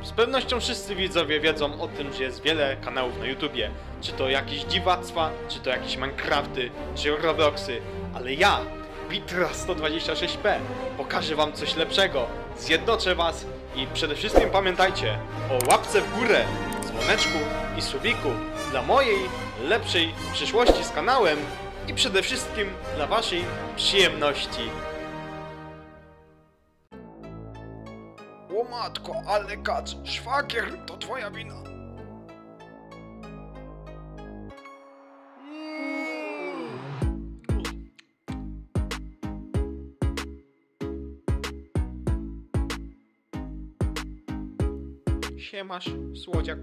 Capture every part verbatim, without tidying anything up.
Z pewnością wszyscy widzowie wiedzą o tym, że jest wiele kanałów na YouTubie. Czy to jakieś dziwactwa, czy to jakieś Minecrafty, czy Robloxy. Ale ja, Bitra sto dwadzieścia sześć p, pokażę wam coś lepszego. Zjednoczę was i przede wszystkim pamiętajcie o łapce w górę, dzwoneczku i subiku dla mojej lepszej przyszłości z kanałem i przede wszystkim dla waszej przyjemności. O matko, ale kacz, szwagier, to twoja wina. Siemasz, słodziak.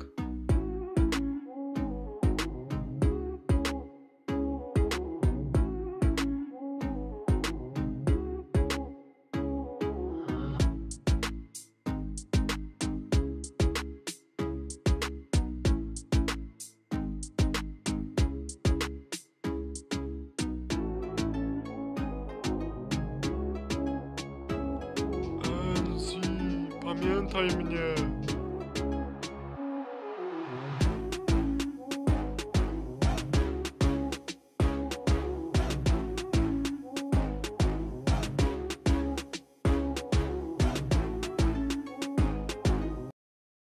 Enzi, pamiętaj mnie.